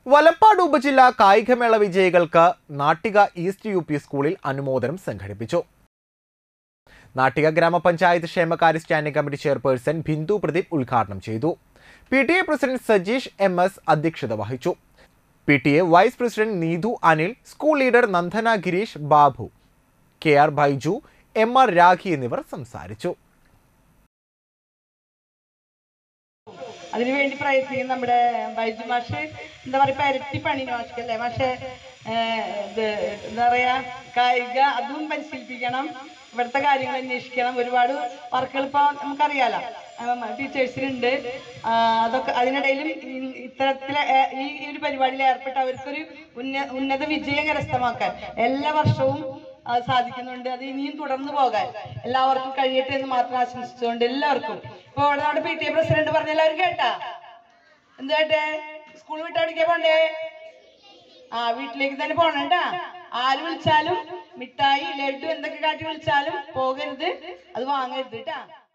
വലപ്പാട് ഉപജില്ല കായികമേള വിജയികൾക്ക് നാട്ടിക ഈസ്റ്റ് യു.പി. സ്കൂളിൽ അനുമോദനം സംഘടിപ്പിച്ചു. നാട്ടിക ഗ്രാമപഞ്ചായത്ത് ക്ഷേമകാര്യ standing committee chairperson Bindu Pradeep ഉദ്ഘാടനം ചെയ്തു. PTA പ്രസിഡന്റ് സജീഷ് MS അധ്യക്ഷത വഹിച്ചു. PTA vice president Neethu Anil, school leader Nandana Gireesh, Babu, KR Baiju, MR Rakhi എന്നിവർ സംസാരിച്ചു. അതിനുവേണ്ടി പ്രയത്നിക്കുന്ന നമ്മുടെ ബൈജു മാഷ് എന്താ പറയുക, ഇരട്ടി പണി മാഷല്ലേ മാഷെ. എന്താ പറയാ, കായിക അതും പരിശീലിപ്പിക്കണം, ഇവിടുത്തെ കാര്യങ്ങൾ അന്വേഷിക്കണം. ഒരുപാട് വർക്കുകൾ ഇപ്പോൾ നമുക്കറിയാലോ, ടീച്ചേഴ്സിനുണ്ട്. അതൊക്കെ അതിനിടയിലും ഇത്തരത്തിലെ ഈ ഒരു പരിപാടിയിൽ ഏർപ്പെട്ട് അവർക്കൊരു ഉന്നത വിജയം കരസ്ഥമാക്കാൻ എല്ലാ വർഷവും സാധിക്കുന്നുണ്ട്. അത് ഇനിയും തുടർന്നു പോകാൻ എല്ലാവർക്കും കഴിയട്ടെ എന്ന് മാത്രം ആശംസിച്ചുകൊണ്ട് എല്ലാവർക്കും. ഇപ്പൊ നമ്മുടെ PTA പ്രസിഡന്റ് പറഞ്ഞ എല്ലാവരും കേട്ടാ? എന്താട്ടെ, സ്കൂൾ വിട്ടടിക്കാൻ പോണ്ടേ? വീട്ടിലേക്ക് തന്നെ പോണേട്ടാ. ആര് വിളിച്ചാലും മിഠായി, ലഡു എന്തൊക്കെ കാട്ടി വിളിച്ചാലും പോകരുത്, അത് വാങ്ങരുത് കേട്ടാ.